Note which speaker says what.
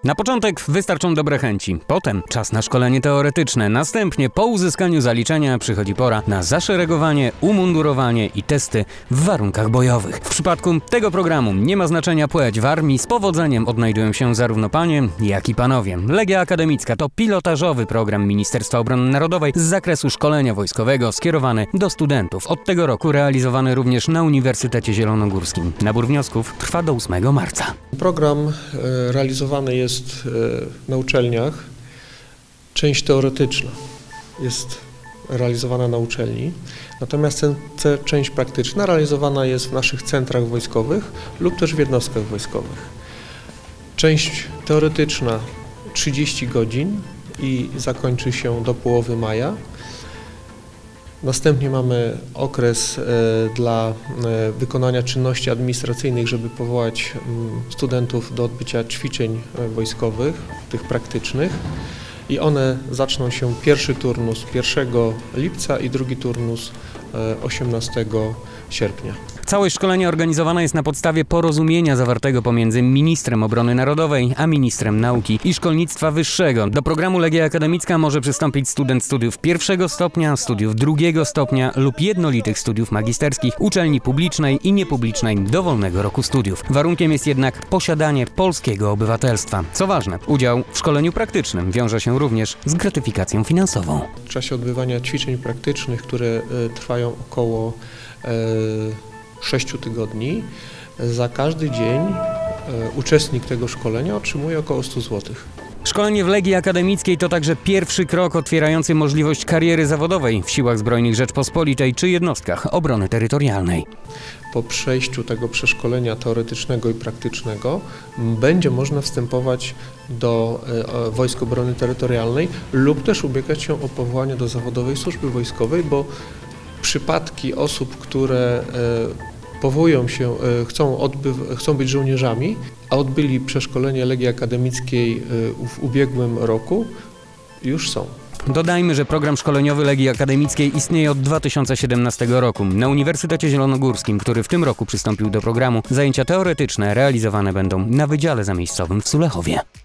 Speaker 1: Na początek wystarczą dobre chęci, potem czas na szkolenie teoretyczne, następnie po uzyskaniu zaliczenia przychodzi pora na zaszeregowanie, umundurowanie i testy w warunkach bojowych. W przypadku tego programu nie ma znaczenia płeć, w armii z powodzeniem odnajdują się zarówno panie, jak i panowie. Legia Akademicka to pilotażowy program Ministerstwa Obrony Narodowej z zakresu szkolenia wojskowego skierowany do studentów. Od tego roku realizowany również na Uniwersytecie Zielonogórskim. Nabór wniosków trwa do 8 marca.
Speaker 2: Program realizowany jest na uczelniach. Część teoretyczna jest realizowana na uczelni, natomiast część praktyczna realizowana jest w naszych centrach wojskowych lub też w jednostkach wojskowych. Część teoretyczna 30 godzin i zakończy się do połowy maja. Następnie mamy okres dla wykonania czynności administracyjnych, żeby powołać studentów do odbycia ćwiczeń wojskowych, tych praktycznych. I one zaczną się pierwszy turnus 1 lipca i drugi turnus 18 sierpnia.
Speaker 1: Całość szkolenia organizowana jest na podstawie porozumienia zawartego pomiędzy Ministrem Obrony Narodowej a Ministrem Nauki i Szkolnictwa Wyższego. Do programu Legia Akademicka może przystąpić student studiów pierwszego stopnia, studiów drugiego stopnia lub jednolitych studiów magisterskich uczelni publicznej i niepublicznej dowolnego roku studiów. Warunkiem jest jednak posiadanie polskiego obywatelstwa. Co ważne, udział w szkoleniu praktycznym wiąże się również z gratyfikacją finansową.
Speaker 2: W czasie odbywania ćwiczeń praktycznych, które trwają około 6 tygodni, za każdy dzień uczestnik tego szkolenia otrzymuje około 100 zł.
Speaker 1: Szkolenie w Legii Akademickiej to także pierwszy krok otwierający możliwość kariery zawodowej w Siłach Zbrojnych Rzeczpospolitej czy jednostkach obrony terytorialnej.
Speaker 2: Po przejściu tego przeszkolenia teoretycznego i praktycznego będzie można wstępować do Wojsk Obrony Terytorialnej lub też ubiegać się o powołanie do zawodowej służby wojskowej, bo przypadki osób, które powołują się, chcą być żołnierzami, a odbyli przeszkolenie Legii Akademickiej w ubiegłym roku, już są.
Speaker 1: Dodajmy, że program szkoleniowy Legii Akademickiej istnieje od 2017 roku. Na Uniwersytecie Zielonogórskim, który w tym roku przystąpił do programu, zajęcia teoretyczne realizowane będą na Wydziale Zamiejscowym w Sulechowie.